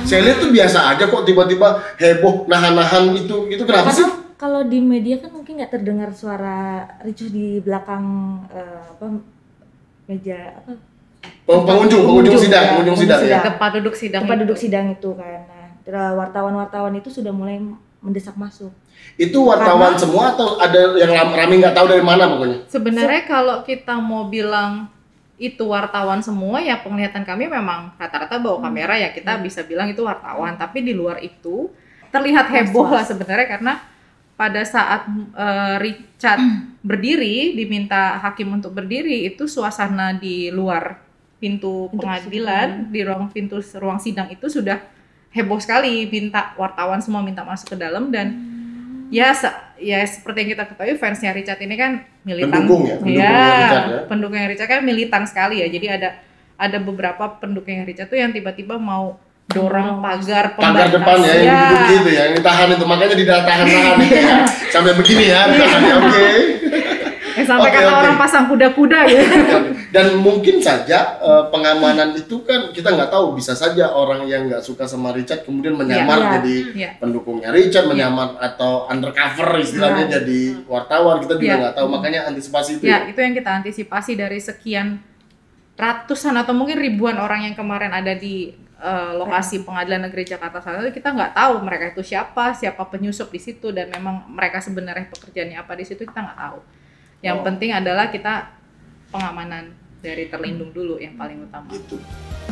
Saya lihat tuh biasa aja kok, tiba-tiba heboh nahan-nahan itu kenapa sih? Kalau di media kan mungkin nggak terdengar suara ricuh di belakang meja pengunjung sidang. Tempat duduk sidang itu kan. Nah, wartawan-wartawan itu sudah mulai mendesak masuk. Itu wartawan semua atau ada yang rame nggak tahu dari mana pokoknya? Sebenarnya kalau kita mau bilang itu wartawan semua, ya penglihatan kami memang rata-rata bawa kamera, ya kita bisa bilang itu wartawan. Tapi di luar itu terlihat heboh lah sebenarnya, karena pada saat Richard berdiri, diminta hakim untuk berdiri, itu suasana di luar pintu pengadilan, di ruang sidang itu sudah heboh sekali, minta wartawan semua minta masuk ke dalam. Dan ya seperti yang kita ketahui, fansnya Richard ini kan militan, pendukungnya Richard kan militan sekali ya. Jadi ada beberapa pendukungnya Richard tuh yang tiba-tiba mau dorong pagar depan ya, yang duduk gitu ya, yang ditahan itu, makanya ditahan ya, sampai begini ya, oke. Sampai kata orang pasang kuda-kuda gitu. Dan mungkin saja pengamanan itu kan kita nggak tahu, bisa saja orang yang nggak suka sama Richard kemudian menyamar jadi pendukungnya Richard, menyamar atau undercover istilahnya jadi wartawan, kita juga nggak tahu, makanya antisipasi itu. Itu yang kita antisipasi dari sekian ratusan atau mungkin ribuan orang yang kemarin ada di lokasi Pengadilan Negeri Jakarta Selatan. Kita nggak tahu mereka itu siapa penyusup di situ, dan memang mereka sebenarnya pekerjaannya apa di situ kita nggak tahu. Yang penting adalah kita pengamanan dari terlindung dulu yang paling utama. Gitu.